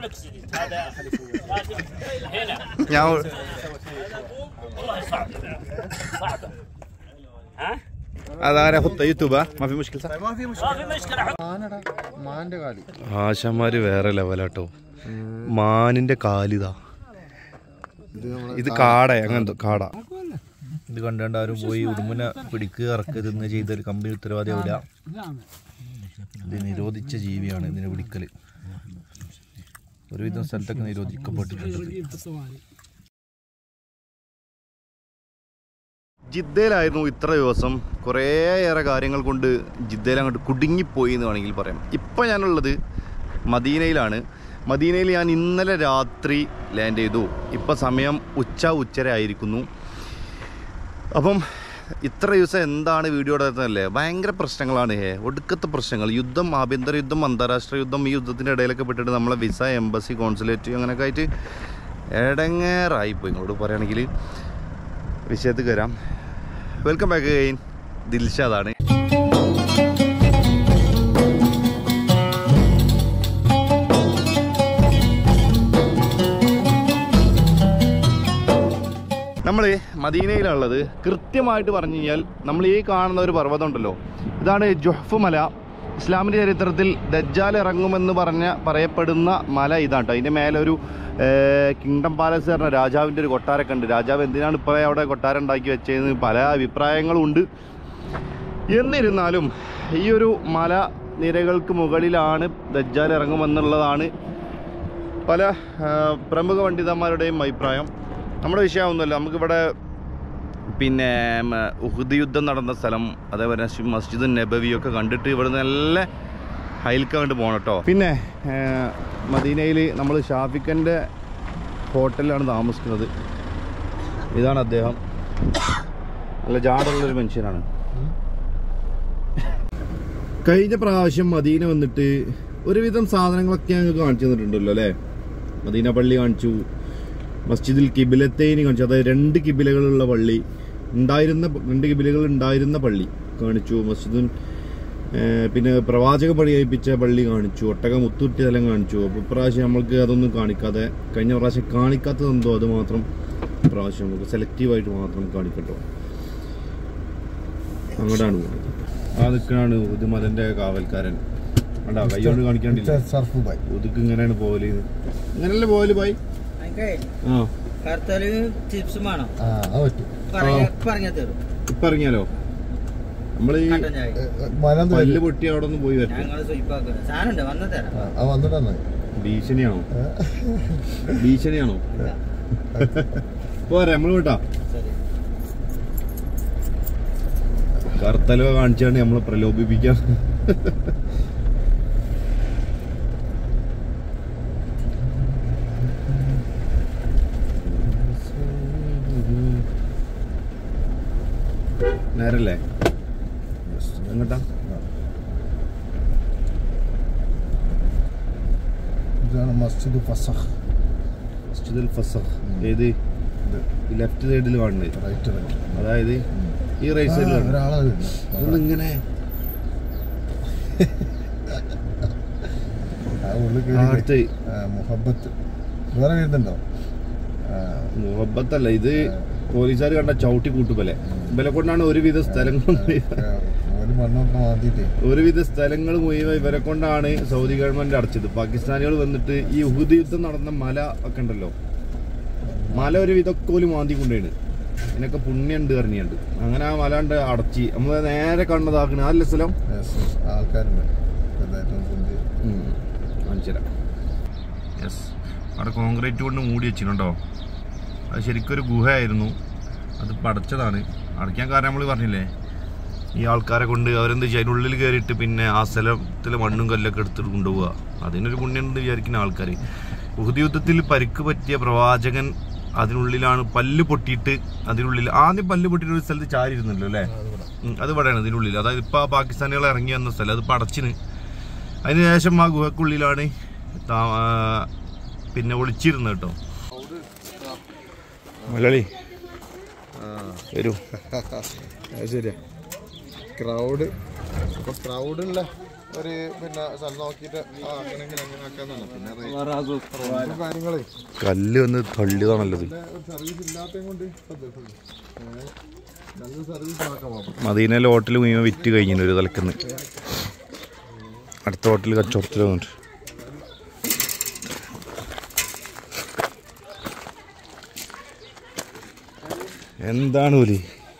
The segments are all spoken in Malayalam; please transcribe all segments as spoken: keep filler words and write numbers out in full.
ഞാൻ അതാരാ യൂട്യൂബാ മാഫി മുഷ്കിൽ ആശാന്മാര് വേറെ ലെവലാട്ടോ. മാനിന്റെ കാലിതാ. ഇത് കാട അങ്ങനത്തെ കാട. ഇത് കണ്ടാണ്ട് ആരും പോയി ഉടുമ്പനെ പിടിക്കുക ഇറക്കുക തിന്ന് ചെയ്തൊരു കമ്പനി ഉത്തരവാദിയാവില്ല. ഇത് നിരോധിച്ച ജീവിയാണ് ഇതിനെ പിടിക്കല്. ഒരുവിധം സ്ഥലത്തൊക്കെ നിരോധിക്കപ്പെട്ടിട്ടുണ്ട്. ജിദ്ദയിലായിരുന്നു ഇത്ര ദിവസം. കുറേയേറെ കാര്യങ്ങൾ കൊണ്ട് ജിദ്ദയിൽ അങ്ങോട്ട് കുടുങ്ങിപ്പോയി എന്ന് വേണമെങ്കിൽ പറയാം. ഇപ്പം ഞാനുള്ളത് മദീനയിലാണ്. മദീനയിൽ ഞാൻ ഇന്നലെ രാത്രി ലാൻഡ് ചെയ്തു. ഇപ്പം സമയം ഉച്ച ഉച്ചര ആയിരിക്കുന്നു. അപ്പം ഇത്ര ദിവസം എന്താണ് വീഡിയോ എടുത്തതല്ലേ, ഭയങ്കര പ്രശ്നങ്ങളാണ്. ഹേ ഒടുക്കത്തെ പ്രശ്നങ്ങൾ, യുദ്ധം, ആഭ്യന്തര യുദ്ധം, അന്താരാഷ്ട്ര യുദ്ധം. ഈ യുദ്ധത്തിൻ്റെ ഇടയിലൊക്കെ പെട്ടിട്ട് നമ്മളെ വിസ, എംബസി, കോൺസുലേറ്റ് അങ്ങനെയൊക്കെ ആയിട്ട് എടങ്ങേറായിപ്പോയി. ഇങ്ങോട്ട് പറയുകയാണെങ്കിൽ വിഷയത്തിൽ വരാം. Welcome back again. ദിൽഷാദാണ്. നമ്മൾ മദീനയിലുള്ളത്. കൃത്യമായിട്ട് പറഞ്ഞു കഴിഞ്ഞാൽ നമ്മൾ ഈ കാണുന്ന ഒരു പർവ്വതം ഉണ്ടല്ലോ, ഇതാണ് ജുഹ്ഫ് മല. ഇസ്ലാമിൻ്റെ ചരിത്രത്തിൽ ദജ്ജാൽ ഇറങ്ങുമെന്ന് പറഞ്ഞ പറയപ്പെടുന്ന മല ഇതാണ്. അതിൻ്റെ മേലെ ഒരു കിങ്ഡം പാലസ് പറഞ്ഞ രാജാവിൻ്റെ ഒരു കൊട്ടാരമൊക്കെ ഉണ്ട്. രാജാവ് എന്തിനാണ് ഇപ്പോൾ അവിടെ കൊട്ടാരം ഉണ്ടാക്കി വെച്ചതെന്ന് പല അഭിപ്രായങ്ങളും ഉണ്ട്. എന്നിരുന്നാലും ഈ ഒരു മല നിരകൾക്ക് മുകളിലാണ് ദജ്ജാൽ ഇറങ്ങുമെന്നുള്ളതാണ് പല പ്രമുഖ പണ്ഡിതന്മാരുടെയും അഭിപ്രായം. നമ്മുടെ വിഷയമൊന്നുമല്ല. നമുക്കിവിടെ പിന്നെ ഉഹുദ് യുദ്ധം നടന്ന സ്ഥലം, അതേപോലെ മസ്ജിദ് നബവിയൊക്കെ കണ്ടിട്ട് ഇവിടെ നല്ല ഹൈൽക്ക് കണ്ട് പോകണം കേട്ടോ. പിന്നെ മദീനയിൽ നമ്മൾ ഷാഫിഖൻ്റെ ഹോട്ടലിലാണ് താമസിക്കുന്നത്. ഇതാണ് അദ്ദേഹം. നല്ല ജാടുള്ളൊരു മനുഷ്യനാണ്. കഴിഞ്ഞ പ്രാവശ്യം മദീന വന്നിട്ട് ഒരുവിധം സാധനങ്ങളൊക്കെ ഞങ്ങൾക്ക് കാണിച്ചു തന്നിട്ടുണ്ടല്ലോ അല്ലേ. മദീന പള്ളി കാണിച്ചു, മസ്ജിദിൽ കിബിലത്തേനി കാണിച്ചു. അതായത് രണ്ട് കിബിലകളുള്ള പള്ളി ഉണ്ടായിരുന്ന രണ്ട് കിബിലകൾ ഉണ്ടായിരുന്ന പള്ളി കാണിച്ചു. മസ്ജിദും പിന്നെ പ്രവാചക പണിയേൽപ്പിച്ച പള്ളി കാണിച്ചു. ഒട്ടക മുത്തുറ്റി സ്ഥലം കാണിച്ചു. അപ്പോൾ ഇപ്രാവശ്യം നമ്മൾക്ക് അതൊന്നും കാണിക്കാതെ, കഴിഞ്ഞ പ്രാവശ്യം കാണിക്കാത്തതെന്തോ അത് മാത്രം ഇപ്രാവശ്യം നമുക്ക് സെലക്റ്റീവായിട്ട് മാത്രം കാണിക്കട്ടോ. അങ്ങോട്ടാണ് പോകുന്നത്. ആ നിൽക്കണാണ് ഉദുമലൻ്റെ കാവൽക്കാരൻ. കണ്ടാ കൈകൊണ്ട് കാണിക്കാണ്ടില്ല. ഉതുക്ക് ഇങ്ങനെയാണ് പോവല്. ഇങ്ങനെയല്ലേ പോവല് പോയി. ഇപ്പൊ ഇറങ്ങിയാലോ നമ്മള് ഈ പല്ല് പൊട്ടി അവിടെ ഒന്ന് പോയി വരട്ടെ. ഭീഷണിയാണോ ഭീഷണിയാണോ പോരെ നമ്മള് വിട്ടാ. കറുത്തലോ കാണിച്ചാണ് നമ്മളെ പ്രലോഭിപ്പിക്കാം. നേരല്ലേ എങ്ങട്ടാ? ഇതാണ് മസ്ജിദ് ഫസഖ്. മസ്ജിദുൽ ഫസഖ് ഏത് ലെഫ്റ്റ് സൈഡിൽ കാണുന്നത്? Right right. അതായത് ഈ റൈറ്റ് സൈഡിൽ ഒന്നിങ്ങനെ മുഹബത്ത് വേറെ എഴുതുന്നുണ്ടോ? മുഹബത്തല്ല, ഇത് പോലീസുകാർ കണ്ട ചവിട്ടി കൂട്ടുപോലെ. ഇവരെ കൊണ്ടാണ് ഒരുവിധ സ്ഥലങ്ങൾ ഒരുവിധ സ്ഥലങ്ങൾ മുഴുവൻ ഇവരെ കൊണ്ടാണ് സൗദി ഗവൺമെന്റ് അടച്ചത്. പാകിസ്ഥാനികൾ വന്നിട്ട് ഈ ഉഹുദ് യുദ്ധം നടന്ന മല ഒക്കെ ഉണ്ടല്ലോ, മല ഒരു വിധമൊക്കെ ഒരു മാന്തി കൊണ്ടാണ്. ഇതിനൊക്കെ പുണ്യുണ്ട് അറിഞ്ഞുണ്ട്. അങ്ങനെ ആ മല ഉണ്ട് അടച്ച് നമ്മള് നേരെ കണ്ടതാക്കണ നല്ല സ്ഥലം. ആൾക്കാരുണ്ട് കാണിച്ചുതരാം. യെസ്, അവിടെ കോൺക്രീറ്റ് കൊണ്ട് മൂടി വെച്ചിട്ടുണ്ടോ. അത് ശരിക്കൊരു ഗുഹയായിരുന്നു. അത് അടച്ചതാണ്. അടയ്ക്കാൻ കാരണം നമ്മൾ പറഞ്ഞില്ലേ, ഈ ആൾക്കാരെ കൊണ്ട് അവരെന്ത് ചെയ്യും, അതിനുള്ളിൽ കയറിയിട്ട് പിന്നെ ആ സ്ഥലത്തിൽ മണ്ണും കല്ലൊക്കെ എടുത്തിട്ട് കൊണ്ടുപോവുക. അതിനൊരു പുണ്യമുണ്ട് വിചാരിക്കുന്ന ആൾക്കാർ. ഉഹുദ് യുദ്ധത്തിൽ പരിക്ക് പറ്റിയ പ്രവാചകൻ അതിനുള്ളിലാണ് പല്ല് പൊട്ടിയിട്ട് അതിനുള്ളിൽ ആദ്യം പല്ല് പൊട്ടിയിട്ട് ഒരു സ്ഥലത്ത് ചാരി ഇരുന്നല്ലോ അല്ലേ. അത് ഇവിടെയാണ് ഇതിനുള്ളിൽ. അതായത് ഇപ്പോൾ ആ പാകിസ്ഥാനികൾ ഇറങ്ങി വന്ന സ്ഥലം അതിപ്പോൾ അടച്ചിന്. അതിനുശേഷം ആ ഗുഹക്കുള്ളിലാണ് പിന്നെ ഒളിച്ചിരുന്നത് കേട്ടോ. മലയാളി വരൂ. ശരിയാ, ക്രൗഡ് അപ്പോൾ ക്രൗഡുള്ള ഒരു പിന്നെ സ്ഥലം നോക്കിയിട്ട് അങ്ങനെയെങ്കിലും അങ്ങനെ ആക്കാന്നല്ല. പിന്നെ കാര്യങ്ങളെ കല്ല് വന്ന് തള്ളിയതാ നല്ലത്. സർവീസ് ഇല്ലാത്തതും കൊണ്ട് നല്ല സർവീസ് ആക്കാം. മദീനയിലെ ഹോട്ടൽ മുഴുവൻ വിറ്റ് കഴിഞ്ഞു ഒരു തലക്കുന്ന്. അടുത്ത ഹോട്ടൽ കച്ചവടത്തിലുണ്ട്. എന്താണ് ഓലി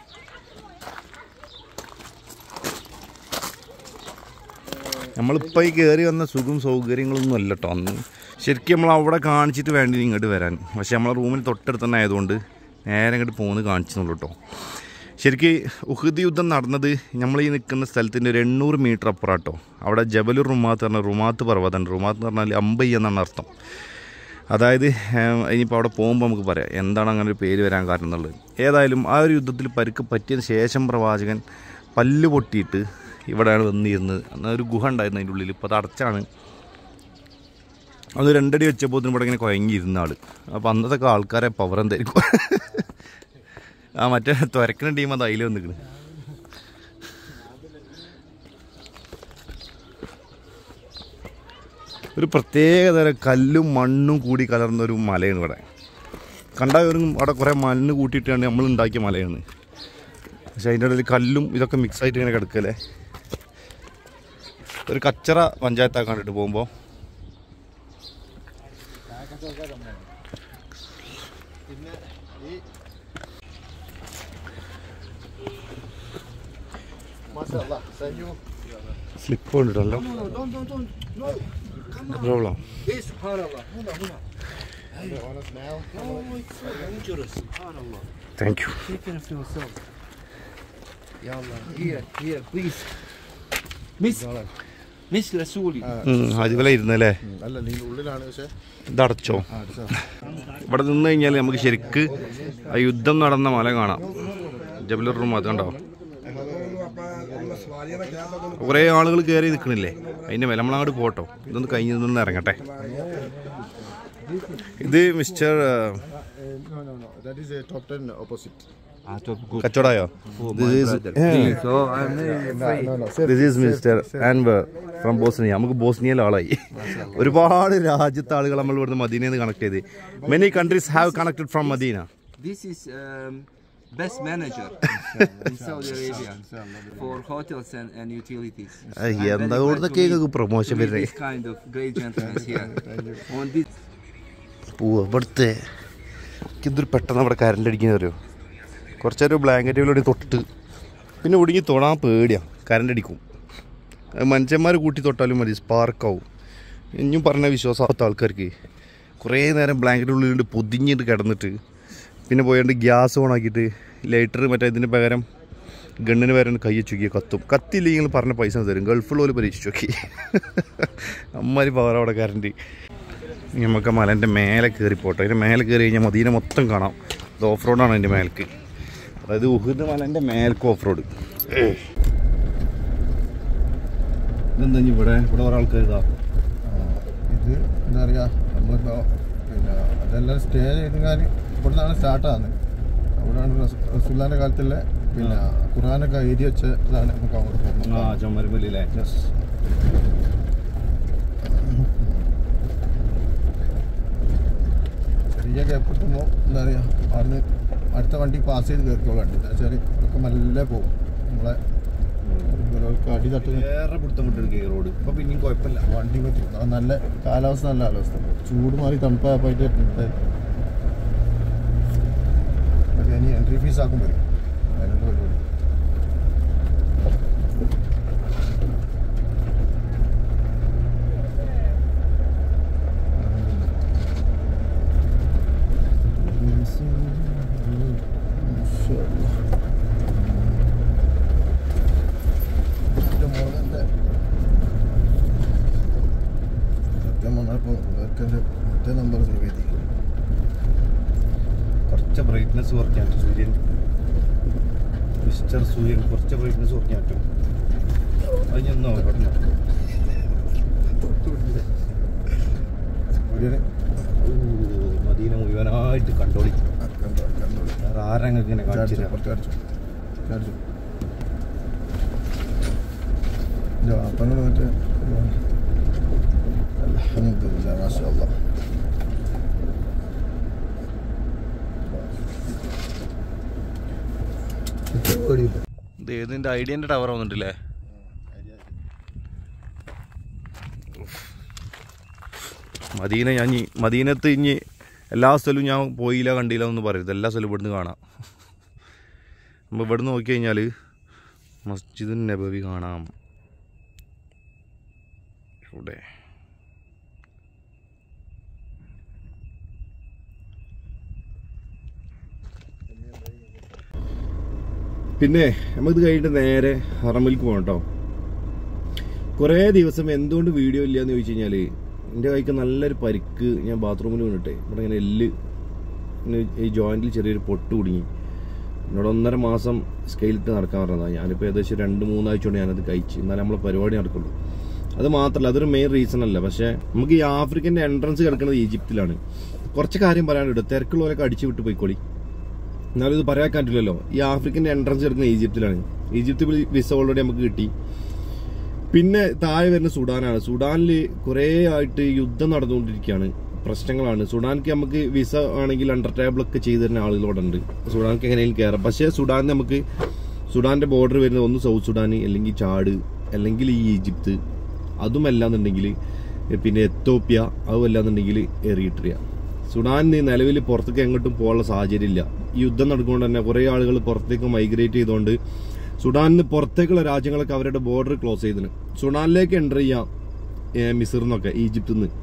നമ്മളിപ്പോൾ ഈ കയറി വന്ന സുഖം സൗകര്യങ്ങളൊന്നും അല്ല കേട്ടോ. അന്ന് ശരിക്കും നമ്മൾ അവിടെ കാണിച്ചിട്ട് വേണ്ടി ഇങ്ങോട്ട് വരാൻ. പക്ഷെ നമ്മളെ റൂമിന് തൊട്ടടുത്ത് തന്നെ ആയതുകൊണ്ട് നേരെ ഇങ്ങോട്ട് പോകുന്നത് കാണിച്ചെന്നുള്ളൂ കേട്ടോ. ശരിക്കും ഉഹുദ് യുദ്ധം നടന്നത് നമ്മൾ ഈ നിൽക്കുന്ന സ്ഥലത്തിൻ്റെ ഒരു എണ്ണൂറ് മീറ്റർ അപ്പുറം കേട്ടോ. അവിടെ ജബലുർ റുമാത്ത് പറഞ്ഞ റുമാത്ത് പർവ്വതമുണ്ട്. റുമാത്ത് എന്ന് പറഞ്ഞാൽ അമ്പൈ എന്നാണ് അർത്ഥം. അതായത് ഇനിയിപ്പോൾ അവിടെ പോകുമ്പോൾ നമുക്ക് പറയാം എന്താണ് അങ്ങനെ ഒരു പേര് വരാൻ കാരണം എന്നുള്ളത്. ഏതായാലും ആ ഒരു യുദ്ധത്തിൽ പരിക്ക് പറ്റിയതിന് ശേഷം പ്രവാചകൻ പല്ല് പൊട്ടിയിട്ട് ഇവിടെയാണ് വന്നിരുന്നത്. എന്നാൽ ഒരു ഗുഹ ഉണ്ടായിരുന്നു അതിൻ്റെ ഉള്ളിൽ. ഇപ്പോൾ അത് അടച്ചാണ്. അത് രണ്ടടി വെച്ചപ്പോൾ ഇവിടെ ഇങ്ങനെ കുഴങ്ങിയിരുന്ന ആൾ. അപ്പോൾ അന്നത്തെ ആൾക്കാരെ പവർ എന്തായിരിക്കും. ആ മറ്റേ തുരക്കുന്ന ടീം അത് അതിൽ വന്നിരിക്കണ്. ഒരു പ്രത്യേക തരം കല്ലും മണ്ണും കൂടി കലർന്നൊരു മലയാണ് ഇവിടെ. കണ്ടാലും അവിടെ കുറേ മണ്ണ് കൂട്ടിയിട്ടാണ് നമ്മൾ ഉണ്ടാക്കിയ മലയാണ്. പക്ഷെ അതിൻ്റെ ഇടയിൽ കല്ലും ഇതൊക്കെ മിക്സായിട്ട് ഇങ്ങനെ കിടക്കല്ലേ. ഒരു കച്ചറ പഞ്ചായത്താണ് കണ്ടിട്ട് പോകുമ്പോൾ. സ്ലിപ്പ് കൊണ്ടിട്ടല്ലോ. Problem thank you. അതുപോലെ ഇരുന്നല്ലേ. ഇതടച്ചോ. ഇവിടെ നിന്ന് കഴിഞ്ഞാൽ നമുക്ക് ശരിക്ക് ആ യുദ്ധം നടന്ന മല കാണാം. ജബലുർ റുമാത്ത് കണ്ടോ. കുറേ ആളുകൾ കയറി നിൽക്കണില്ലേ. അതിൻ്റെ മേലെ നമ്മളങ്ങോട്ട് പോട്ടോ. ഇതൊന്ന് കഴിഞ്ഞ് നിന്ന് ഇറങ്ങട്ടെ. ഇത് മിസ്റ്റർ കച്ചവടയോ. This is mister Anwar from Bosnia. നമുക്ക് ബോസ്നിയയിലെ ആളായി. ഒരുപാട് രാജ്യത്തെ ആളുകൾ നമ്മൾ ഇവിടുന്ന് മദീനയിൽ നിന്ന് കണക്ട് ചെയ്ത്. Many countries have connected from Medina. This is um, best manager in Saudi Arabia for hotels and, and utilities. എന്താ കൂടുതൽ പ്രൊമോഷൻ വരുന്നത്. This kind of great gentlemen here. On this. പോവാ ഇവിടുത്തെ എന്തൊരു പെട്ടെന്ന് അവിടെ കരണ്ട് അടിക്കുന്ന അറിയോ. കുറച്ചൊരു ബ്ലാങ്കറ്റുകളോട് തൊട്ട് പിന്നെ ഒടുങ്ങി തൊടാൻ പേടിയാണ്. കരണ്ട് അടിക്കും. മനുഷ്യന്മാർ കൂട്ടി തൊട്ടാലും മതി സ്പാർക്കാവും. ഇനിയും പറഞ്ഞ വിശ്വാസമാകാത്ത ആൾക്കാർക്ക് കുറേ നേരം ബ്ലാങ്കറ്റിനുള്ളിൽ പൊതിഞ്ഞിട്ട് കിടന്നിട്ട് പിന്നെ പോയാണ്ട് ഗ്യാസ് ഓൺ ആക്കിയിട്ട് ലൈറ്റർ മറ്റേ ഇതിന് പകരം ഗണ്ണിന് പകരം കൈ വെച്ചോക്കിയാൽ കത്തും. കത്തില്ലെങ്കിൽ പറഞ്ഞ പൈസ തരും. ഗൾഫിലുള്ള പരീക്ഷിച്ച് നോക്കി. അമ്മാരി പവർ അവിടെ കറണ്ട്. നമുക്ക് മലേൻ്റെ മേലെ കയറിപ്പോട്ടെ. അതിൻ്റെ മേലെ കയറി കഴിഞ്ഞാൽ മദീന മൊത്തം കാണാം. ഇത് ഓഫ് റോഡാണ് അതിൻ്റെ മേലേക്ക്. അതായത് ഉഹുദ് മലേൻ്റെ മേലേക്ക് ഓഫ് റോഡ്. ഇതെന്താ ഇവിടെ ഇവിടെ ഓരോ ആൾക്കാർ ഇതാ. ഇത് എന്താ പറയുക, നമ്മളിപ്പോൾ പിന്നെ അതെല്ലാം സ്റ്റേ ചെയ്താൽ ഇവിടെ നിന്നാണ് സ്റ്റാർട്ടാകുന്നത്. അവിടെയാണ് റസൂലുള്ളാഹിന്റെ കാലത്തുള്ള പിന്നെ ഖുർആനൊക്കെ എഴുതി വെച്ച ഇതാണ് നമുക്ക് അങ്ങോട്ട് പോകുന്നത്. ആ ചുമരുമല്ലേ. ചെറിയ ഗ്യാപ്പ് കിട്ടുമ്പോൾ എന്താ പറയുക അവിടുന്ന് അടുത്ത വണ്ടി പാസ് ചെയ്ത് കയറിക്കോളാം. എന്താ വെച്ചാൽ ഇതൊക്കെ നല്ല പോകും. നമ്മളെ അടി തട്ടി വേറെ പിടുത്തം കിട്ടും റോഡ്. ഇപ്പം പിന്നെയും കുഴപ്പമില്ല, വണ്ടി പറ്റും. നല്ല കാലാവസ്ഥ നല്ല കാലാവസ്ഥ. ചൂട് മാറി തണുപ്പായിട്ട് ഇനി എൻട്രി ഫീസ് ആക്കും വരും. അതിനുള്ള പരിപാടി. മറ്റേ നമ്പർ സേവ് ചെയ്തി. കുറച്ച് ബ്രൈറ്റ്നസ് കുറയ്ക്കാൻ പറ്റും. സൂര്യൻ മിസ്റ്റർ സൂര്യൻ കുറച്ച് ബ്രൈറ്റ്നസ് കുറയ്ക്കാൻ പറ്റും. അത് ഞാൻ നോക്കട്ടെ. മദീന മുഴുവനായിട്ട് കണ്ടോളി. വേറെ ആരെങ്കിലും ഇങ്ങനെ കാണിച്ചില്ല. ജവാപ്പനോട് മറ്റേ അൽഹംദുലില്ലാ മാഷാ അല്ലാഹ്. ഇത് ഏതിൻ്റെ ഐഡിയൻ്റെ ടവർ വന്നിട്ടില്ലേ? മദീന ഞാൻ ഇനി മദീനത്ത് ഇനി എല്ലാ സ്ഥലവും ഞാൻ പോയില്ല കണ്ടില്ല എന്ന് പറയരുത്. എല്ലാ സ്ഥലവും ഇവിടുന്ന് കാണാം. നമ്മൾ ഇവിടുന്ന് നോക്കി കഴിഞ്ഞാൽ മസ്ജിദുൻ നബവി കാണാം. ഇവിടെ പിന്നെ നമുക്കിത് കഴിഞ്ഞിട്ട് നേരെ ഹറമിലേക്ക് പോകണം കേട്ടോ. കുറേ ദിവസം എന്തുകൊണ്ട് വീഡിയോ ഇല്ല എന്ന് ചോദിച്ചു കഴിഞ്ഞാൽ എൻ്റെ കൈക്ക് നല്ലൊരു പരിക്ക്. ഞാൻ ബാത്റൂമിൽ വീണിട്ടെ ഇവിടെ ഇങ്ങനെ എല്ല് ഈ ജോയിൻറ്റിൽ ചെറിയൊരു പൊട്ട് കുടുങ്ങി. എന്നോട് ഒന്നര മാസം സ്കെയിലിട്ട് നടക്കാൻ പറഞ്ഞതാണ്. ഞാനിപ്പോൾ ഏകദേശം രണ്ട് മൂന്നാഴ്ച കൊണ്ട് ഞാനത് കഴിച്ച്. എന്നാലും നമ്മളെ പരിപാടി നടക്കുള്ളൂ. അത് മാത്രമല്ല, അതൊരു മെയിൻ റീസൺ അല്ല. പക്ഷേ നമുക്ക് ഈ ആഫ്രിക്കൻ്റെ എൻട്രൻസ് കിടക്കുന്നത് ഈജിപ്തിലാണ്. കുറച്ച് കാര്യം പറയാനുണ്ട്. തിരക്കുള്ളവരൊക്കെ അടിച്ചു വിട്ട് പോയിക്കോളി. എന്നാലും ഇത് പറയാൻ പറ്റില്ലല്ലോ. ഈ ആഫ്രിക്കൻ്റെ എൻട്രൻസ് കിടക്കുന്നത് ഈജിപ്തിലാണ്. ഈജിപ്തിൽ വിസ ഓൾറെഡി നമുക്ക് കിട്ടി. പിന്നെ താഴെ വരുന്ന സുഡാനാണ്. സുഡാനിൽ കുറേ ആയിട്ട് യുദ്ധം നടന്നുകൊണ്ടിരിക്കുകയാണ്, പ്രശ്നങ്ങളാണ്. സുഡാനിക്ക് നമുക്ക് വിസ ആണെങ്കിൽ അണ്ടർ ടേബിളൊക്കെ ചെയ്തു തരുന്ന ആളുകളോടെ ഉണ്ട്. സുഡാനിക്ക് എങ്ങനെയും കയറാം. പക്ഷേ സുഡാനിൽ നമുക്ക് സുഡാൻ്റെ ബോർഡർ വരുന്നത് ഒന്ന് സൗത്ത് സുഡാൻ, അല്ലെങ്കിൽ ചാഡ്, അല്ലെങ്കിൽ ഈ ഈജിപ്ത്, അതുമല്ലാന്നുണ്ടെങ്കിൽ പിന്നെ എത്തോപ്യ, അതുമല്ലാന്നുണ്ടെങ്കിൽ എറിട്രിയ. സുഡാനിന് നിലവിൽ പുറത്തേക്ക് എങ്ങോട്ടും പോകാനുള്ള സാഹചര്യം ഇല്ല. ഈ യുദ്ധം നടക്കുകൊണ്ട് തന്നെ കുറേ ആളുകൾ പുറത്തേക്ക് മൈഗ്രേറ്റ് ചെയ്തുകൊണ്ട് സുഡാനിന് പുറത്തേക്കുള്ള രാജ്യങ്ങളൊക്കെ അവരുടെ ബോർഡർ ക്ലോസ് ചെയ്തിന്. സുഡാനിലേക്ക് എൻ്റർ ചെയ്യാം മിസറിന്നൊക്കെ, ഈജിപ്തിൽ നിന്ന്.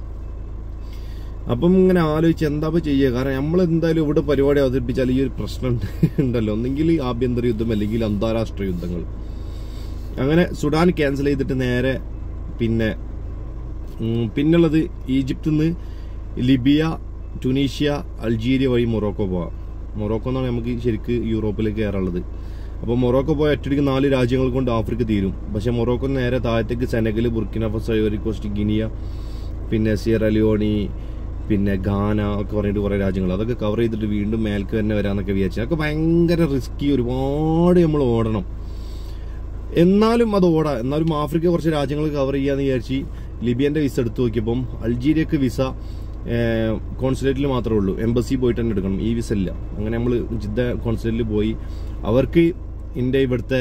അപ്പം ഇങ്ങനെ ആലോചിച്ച് എന്താ ചെയ്യുക? കാരണം നമ്മൾ എന്തായാലും ഇവിടെ പരിപാടി അവതരിപ്പിച്ചാൽ ഈ ഒരു പ്രശ്നം ഉണ്ടല്ലോ. ഒന്നെങ്കിൽ ആഭ്യന്തര യുദ്ധം, അല്ലെങ്കിൽ അന്താരാഷ്ട്ര യുദ്ധങ്ങൾ. അങ്ങനെ സുഡാൻ ക്യാൻസൽ ചെയ്തിട്ട് നേരെ പിന്നെ പിന്നുള്ളത് ഈജിപ്തിൽ നിന്ന് ലിബിയ, ടുണീഷ്യ, അൾജീരിയ വഴി മൊറോക്കോ പോവാം. മൊറോക്കോ എന്നാണ് നമുക്ക് ശരിക്ക് യൂറോപ്പിലേക്ക് കയറാനുള്ളത്. അപ്പോൾ മൊറോക്കോ പോയ ഒറ്റയ്ക്ക് നാല് രാജ്യങ്ങൾ കൊണ്ട് ആഫ്രിക്ക തീരും. പക്ഷേ മൊറോക്കോ നേരെ താഴത്തേക്ക് Senegal, Burkina Faso, Ivory Coast, Guinea, പിന്നെ സിയറ ലിയോണി, പിന്നെ ഗാന ഒക്കെ പറഞ്ഞിട്ട് കുറേ രാജ്യങ്ങൾ. അതൊക്കെ കവർ ചെയ്തിട്ട് വീണ്ടും മേൽക്ക് തന്നെ വരാമെന്നൊക്കെ വിചാരിച്ചു. അതൊക്കെ ഭയങ്കര റിസ്കി, ഒരുപാട് നമ്മൾ ഓടണം. എന്നാലും അത് ഓടാം. എന്നാലും ആഫ്രിക്ക കുറച്ച് രാജ്യങ്ങൾ കവർ ചെയ്യാമെന്ന് വിചാരിച്ച് ലിബിയൻ്റെ വിസ എടുത്ത് നോക്കിയപ്പം അൾജീരിയക്ക് വിസ കോൺസുലേറ്റിൽ മാത്രമേ ഉള്ളൂ. എംബസി പോയിട്ട് തന്നെ എടുക്കണം. ഈ വിസ ഇല്ല. അങ്ങനെ നമ്മൾ ജിദ്ദ കോൺസുലേറ്റിൽ പോയി അവർക്ക് എൻ്റെ ഇവിടുത്തെ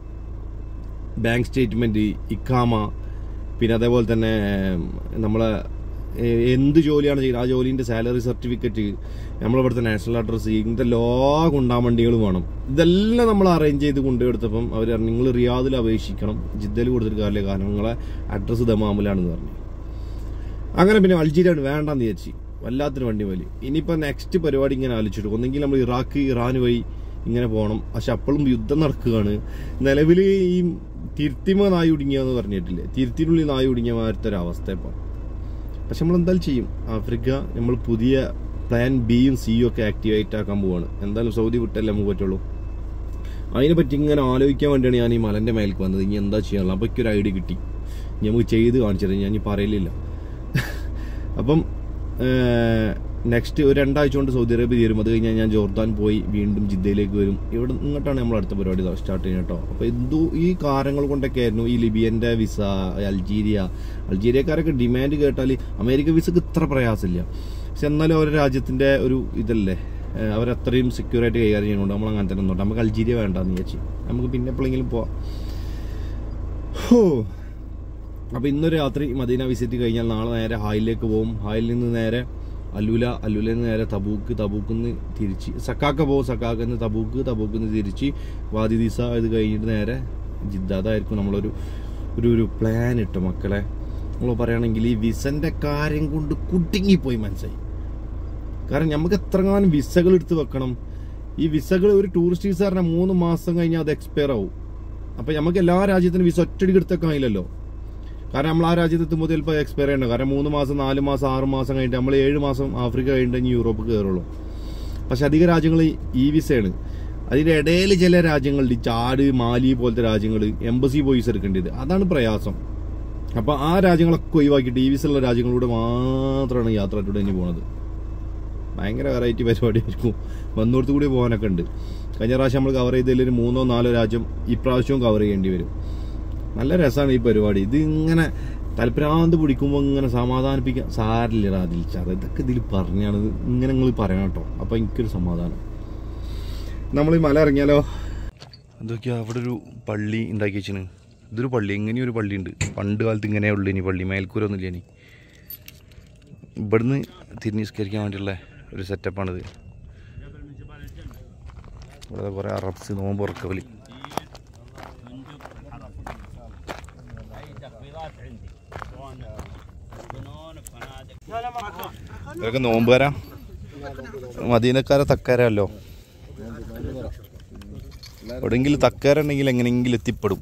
ബാങ്ക് സ്റ്റേറ്റ്മെൻറ്റ്, ഇക്കാമ, പിന്നെ അതേപോലെ തന്നെ നമ്മളെ എന്ത് ജോലിയാണ് ചെയ്യുന്നത് ആ ജോലീൻ്റെ സാലറി സർട്ടിഫിക്കറ്റ്, നമ്മളിവിടുത്തെ നാഷണൽ അഡ്രസ്സ്, ഇങ്ങനത്തെ എല്ലാ കൊണ്ടാവണ്ടികളും വേണം. ഇതെല്ലാം നമ്മൾ അറേഞ്ച് ചെയ്ത് കൊണ്ടുപോയെടുത്തപ്പം അവർ നിങ്ങൾ റിയാദിൽ അപേക്ഷിക്കണം, ജിദ്ദയിൽ കൊടുത്തിട്ട് കാര്യമില്ല, കാരണം നിങ്ങളെ അഡ്രസ്സ് ദമാമിലാണെന്ന് പറഞ്ഞു. അങ്ങനെ പിന്നെ അൾജീരിയാണ് വേണ്ടെന്ന് വിചാരിച്ച്. വല്ലാത്തൊരു വണ്ടി വലി. ഇനിയിപ്പോൾ നെക്സ്റ്റ് പരിപാടി ഇങ്ങനെ ആലോചിച്ചിട്ട് ഒന്നെങ്കിൽ നമ്മൾ ഇറാഖ്, ഇറാൻ വഴി ഇങ്ങനെ പോകണം. പക്ഷെ അപ്പോഴും യുദ്ധം നടക്കുകയാണ്. നിലവിൽ ഈ തിരുത്തിമ നായി ഒടുങ്ങിയെന്ന് പറഞ്ഞിട്ടില്ലേ, തിരുത്തിനുള്ളിൽ നായി ഒടുങ്ങിയ മാറ്റത്തെ ഒരു അവസ്ഥ ഇപ്പോൾ. പക്ഷെ നമ്മൾ എന്തായാലും ചെയ്യും. ആഫ്രിക്ക നമ്മൾ പുതിയ പ്ലാൻ ബിയും സിയും ഒക്കെ ആക്ടിവേറ്റ് ആക്കാൻ പോവാണ്. എന്തായാലും സൗദി വിട്ടല്ലേ നമുക്ക് പറ്റുള്ളൂ. അതിനെപ്പറ്റി ഇങ്ങനെ ആലോചിക്കാൻ വേണ്ടിയാണ് ഞാൻ ഈ മലൻ്റെ മേലേക്ക് വന്നത്. ഇനി എന്താ ചെയ്യാനുള്ളത് അപ്പോൾ ഒരു ഐഡിയ കിട്ടി. നമുക്ക് ചെയ്ത് കാണിച്ചത് ഞാൻ ഇനി പറയലില്ല. അപ്പം നെക്സ്റ്റ് ഒരു രണ്ടാഴ്ച കൊണ്ട് സൗദി അറേബ്യ തീരും. അത് കഴിഞ്ഞാൽ ഞാൻ ജോർദാൻ പോയി വീണ്ടും ജിദ്ദയിലേക്ക് വരും. ഇവിടെ ഇങ്ങോട്ടാണ് നമ്മൾ അടുത്ത പരിപാടി സ്റ്റാർട്ട് ചെയ്യുന്നത് കേട്ടോ. അപ്പോൾ എന്തോ ഈ കാര്യങ്ങൾ കൊണ്ടൊക്കെ ആയിരുന്നു ഈ ലിബിയൻ്റെ വിസ, അൾജീരിയ. അൾജീരിയക്കാരൊക്കെ ഡിമാൻഡ് കേട്ടാൽ അമേരിക്ക വിസക്ക് ഇത്ര പ്രയാസമില്ല. പക്ഷെ എന്നാലും അവരുടെ രാജ്യത്തിൻ്റെ ഒരു ഇതല്ലേ, അവരത്രയും സെക്യൂറായിട്ട് കൈകാര്യം ചെയ്യുന്നുണ്ട്. നമ്മൾ അങ്ങനെ തന്നെ നോക്കാം. നമുക്ക് അൾജീരിയ വേണ്ടെന്ന് വിചാരിച്ചു. നമുക്ക് പിന്നെ എപ്പോഴെങ്കിലും പോവാം. ഹോ അപ്പോൾ ഇന്നൊരു രാത്രി മദീന വിസിറ്റ് കഴിഞ്ഞാൽ നാളെ നേരെ ഹായിലേക്ക് പോകും. ഹായിൽ നിന്ന് നേരെ അല്ലൂല, അല്ലൂലയിൽ നിന്ന് നേരെ തബൂക്ക്, തബൂക്കിൽ നിന്ന് തിരിച്ച് സക്കാക്ക പോകും, സക്കാക്കിൽ നിന്ന് തബൂക്ക്, തബൂക്കിൽ നിന്ന് തിരിച്ച് വാദി ദിസ. ഇത് കഴിഞ്ഞിട്ട് നേരെ ജിദ്ദ. അതായിരിക്കും നമ്മളൊരു ഒരു ഒരു പ്ലാൻ ഇട്ടു മക്കളെ. നമ്മൾ പറയുകയാണെങ്കിൽ ഈ വിസൻ്റെ കാര്യം കൊണ്ട് കുടുങ്ങിപ്പോയി മനസ്സായി. കാരണം നമുക്ക് എത്രങ്ങാനും വിസകൾ എടുത്ത് വെക്കണം. ഈ വിസകൾ ഒരു ടൂറിസ്റ്റ് വിസ പറഞ്ഞാൽ മൂന്ന് മാസം കഴിഞ്ഞാൽ അത് എക്സ്പയർ ആവും. അപ്പോൾ നമുക്ക് എല്ലാ രാജ്യത്തിനും വിസ ഒറ്റടിക്ക് എടുത്തൊക്കെ ആയില്ലല്ലോ. കാരണം നമ്മൾ ആ രാജ്യത്ത് എത്തുമ്പോൾ ചിലപ്പോൾ എക്സ്പയർ ചെയ്യണ്ട. കാരണം മൂന്ന് മാസം, നാല് മാസം, ആറ് മാസം കഴിഞ്ഞിട്ട് നമ്മൾ ഏഴ് മാസം ആഫ്രിക്ക കഴിഞ്ഞിട്ട് ഇനി യൂറോപ്പ് കയറുള്ളൂ. പക്ഷെ അധിക രാജ്യങ്ങൾ ഈ വിസയാണ്. അതിൻ്റെ ഇടയിൽ ചില രാജ്യങ്ങളിൽ ചാട്, മാലി പോലത്തെ രാജ്യങ്ങൾ എംബസി പോയി വിസ എടുക്കേണ്ടത്. അതാണ് പ്രയാസം. അപ്പോൾ ആ രാജ്യങ്ങളൊക്കെ ഒഴിവാക്കിയിട്ട് ഈ വിസ ഉള്ള രാജ്യങ്ങളിലൂടെ മാത്രമാണ് യാത്രയിലൂടെ ഇനി പോകുന്നത്. ഭയങ്കര വെറൈറ്റി പരിപാടിയായിരിക്കും. വന്നോടത്ത് കൂടി പോകാനൊക്കെ ഉണ്ട്. കഴിഞ്ഞ പ്രാവശ്യം നമ്മൾ കവർ ചെയ്തതിൽ ഒരു മൂന്നോ നാലോ രാജ്യം ഇപ്രാവശ്യവും കവർ ചെയ്യേണ്ടി വരും. നല്ല രസമാണ് ഈ പരിപാടി. ഇത് ഇങ്ങനെ തലപ്രാന്ത് പിടിക്കുമ്പോൾ ഇങ്ങനെ സമാധാനിപ്പിക്കാൻ സാരില്ല അതിൽ ഇതൊക്കെ ഇതിൽ പറഞ്ഞാണ് ഇങ്ങനെ നിങ്ങൾ പറയണം കേട്ടോ. അപ്പോൾ എനിക്കൊരു സമാധാനം. നമ്മൾ ഈ മല ഇറങ്ങിയാലോ. എന്തൊക്കെയാ അവിടെ ഒരു പള്ളി ഉണ്ടാക്കി വെച്ചിന്. ഇതൊരു പള്ളി, ഇങ്ങനെയൊരു പള്ളിയുണ്ട്. പണ്ട് കാലത്ത് ഇങ്ങനെയുള്ളൂ ഇനി പള്ളി, മേൽക്കൂരൊന്നുമില്ല ഇനി. ഇവിടുന്ന് തിരിഞ്ഞ് നിസ്കരിക്കാൻ വേണ്ടിയുള്ള ഒരു സെറ്റപ്പാണിത്. ഇവിടെ കുറേ അറബ്സ് നോമ്പ് ഉറക്കവലി. ഇതൊക്കെ നോമ്പുകാരാ, മദീനക്കാരെ തക്കാരല്ലോ. എവിടെയെങ്കിലും തക്കാരുണ്ടെങ്കിൽ എങ്ങനെയെങ്കിലും എത്തിപ്പെടും.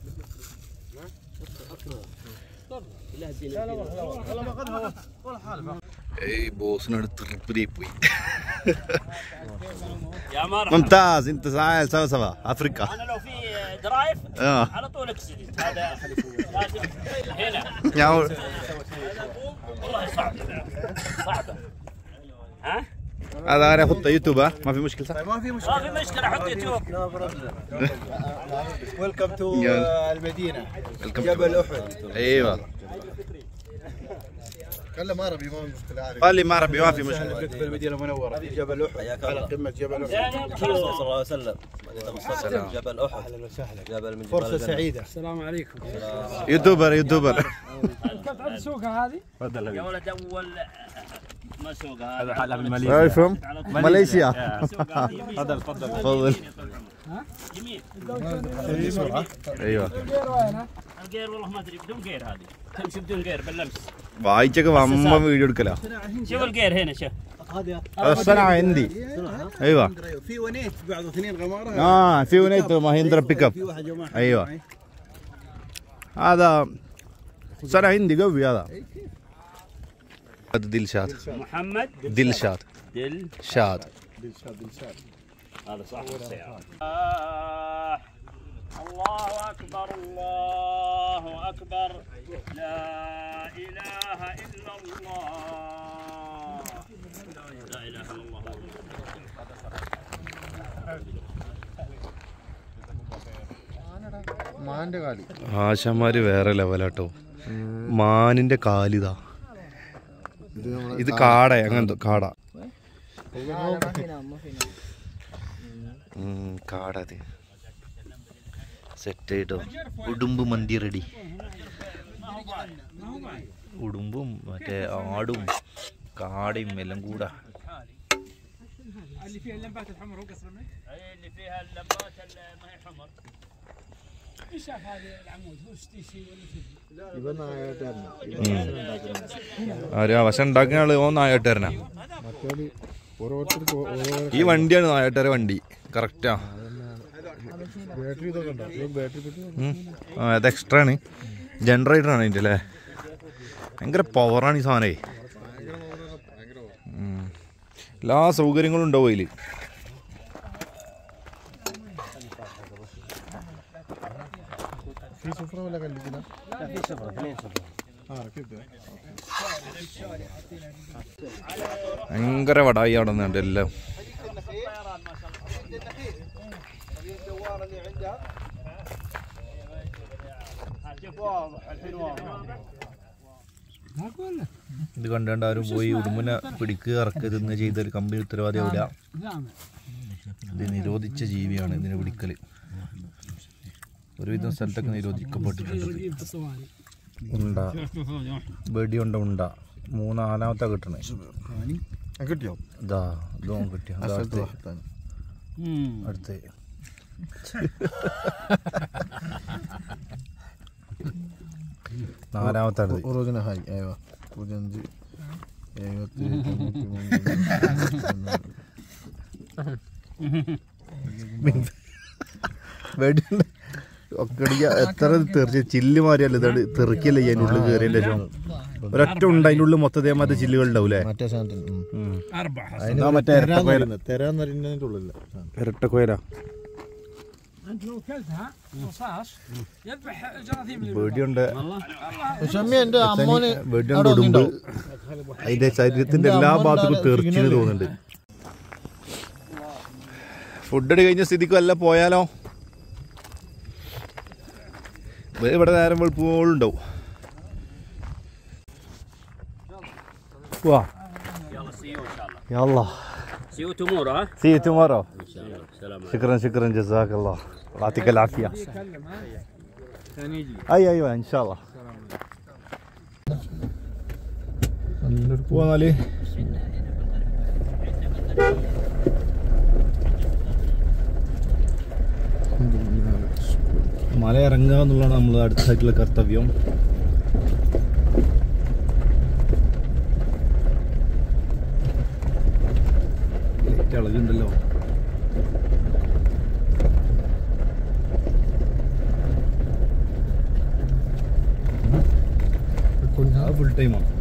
ഏയ് ബോസിനടുത്ത് ട്രിപ്പിലേക്ക് പോയി. ممتاز انت ساعة سوا سوا افريقيا. انا لو في درايف اه على طول اكسيدنت هذا لازم هنا يا والله صعب صعبه. ها هذا انا احط يوتيوب ما في مشكلة صح؟ ما في مشكله ما في مشكله حط يوتيوب. ويلكم تو المدينة جبل احد. ايوه تكلم عربي ما في مشكله عارف. قال لي ما عربي ما في مشكلة. في المدينة المنورة في جبل احد على قمة جبل احد. الرسول صلى الله عليه وسلم جبل احد. اهلا وسهلا جبل من فرصة سعيدة. السلام عليكم. يوتيوبر يوتيوبر. كيف عند سوقها هذه؟ يا ولد اول ما سوقها هذا حالة من Where are you from? ماليزيا. تفضل تفضل. تفضل. يمين ايوه الجير والله ما ادري بدون جير هذه تمشي بدون جير باللمس. വായിച്ചൊക്കെ വമ്പ വീഡിയോ എടുക്കല. شوف الجير هنا شوف الصنعة عندي. ايوه في ونيت بعض اثنين غمارة. اه في ونيت مهندرا بيك اب. في واحد جماعة. ايوه هذا صنعة عندي قوي هذا. دلشاد محمد دلشاد دل شاد. هذا صاحب السيارة. الله أكبر الله أكبر لا إله إلا الله لا إله إلا الله. മാന്റെ കാലി ആശാന്മാര് വേറെ ലെവലാട്ടോ. മാനിന്റെ കാലിതാ. ഇത് കാട അങ്ങനത്തെ കാട. കാട അത് സെറ്റ് ആയിട്ടോ. ഉടുമ്പ് മന്തി റെഡി. ഉടുമ്പും മറ്റേ ആടും കാടയും എല്ലാം കൂടാ. اللي فيها اللمبات الحمر هو قصر منه؟ أي اللي فيها اللمبات ما هي حمر. ايش شاف هذا العمود هو ستيشي ولا شيء؟ ഇവൻ നായായിട്ടായിരുന്നു. ആര് അവശം ഉണ്ടാക്കുന്ന ആള് ഓ നായാട്ടുകാരനാ. മറ്റേത് ഓരോരുത്തർക്ക് ഓരോ ഈ വണ്ടിയാണ് നായാട്ടുകാരെ വണ്ടി. കറക്റ്റാ. ബാറ്ററി ഇതൊക്കെ ഉണ്ടോ? ബാറ്ററി പെട്ടി ആ അത് എക്സ്ട്രാ ആണ്. ജനറേറ്റർ ആണ് അതിൻ്റെ അല്ലേ. ഭയങ്കര പവറാണ് ഈ സാധനേ. എല്ലാ സൗകര്യങ്ങളും ഉണ്ടാവും അതിൽ. في سفرة ولا قال لي كده؟ لا في سفرة اثنين سفرة. اه ركبت. ഭയങ്കര വടായി അവിടെ നിന്നുണ്ട് എല്ലാം. ഇത് കണ്ടുകൊണ്ട് ആരും പോയി ഉടുമ്പിനെ പിടിക്കുക ഇറക്കുക തിന്ന് ചെയ്തൊരു കമ്പനി ഉത്തരവാദി ആവില്ല. ഇത് നിരോധിച്ച ജീവിയാണ് ഇതിനെ പിടിക്കൽ. ഒരുവിധം സ്ഥലത്തൊക്കെ നിരോധിക്കപ്പെട്ടിട്ടുണ്ട്. ഉണ്ട വെടിയുണ്ട ഉണ്ട മൂന്നാലാമത്തെ കിട്ടണേ. കിട്ടിയോ? ഇതാ ഇതോ കിട്ടിയോ അടുത്ത് നാലാമത്തെ അടുത്ത്. ഓരോന്നിനെ ഹായ് അയവ പൂജ്യഞ്ച് എഴുപത്തി വെടിയുണ്ട ഒക്കെ എത്ര തെറിച്ച് ചില്ല് മാറിയല്ലോ. ഇതാണ് തെറിക്കല്ലേ അതിൻ്റെ ഉള്ളിൽ കയറിയതിൻ്റെ ശേഷം ഒരൊറ്റ ഉണ്ട് അതിൻ്റെ ഉള്ളിൽ മൊത്തത്തെ മറ്റേ ചില്ലുകൾ ഉണ്ടാവൂലേ. മറ്റേ സാധനത്തിന് മറ്റേ തെരാന്നറിയുന്നതിൻ്റെ ഉള്ളില്ല ഇരട്ടക്കോയലാ. انت لو اكلتها رصاص يذبح جراثيم اللي വെടിയുണ്ട്. ഷമ്മി എൻ്റെ അമ്മോന് വെടിയുണ്ട് ഉടുമ്പ് അതിന്റെ ശരീരത്തിന്റെ എല്ലാ ഭാഗത്തും തെറിച്ചിന് തോന്നുന്നുണ്ട്. ഫുഡ് അടി കഴിഞ്ഞ സ്ഥിതിക്ക് വല്ല പോയാലോ. ഇവിടെ നേരം വെളുപ്പോഴുണ്ടാവും. വാ يلا see you ان شاء الله. يلا see you tomorrow ها. see you tomorrow. ان شاء الله. سلام عليكم. شكرا شكرا جزاك الله يعطيك العافية. أي أيوة إن شاء الله. പോവാന്നാല് മല ഇറങ്ങുക എന്നുള്ളതാണ് നമ്മൾ അടുത്തായിട്ടുള്ള കർത്തവ്യം. ഇളകുണ്ടല്ലോ. ഫുൾ ടൈമാണ്.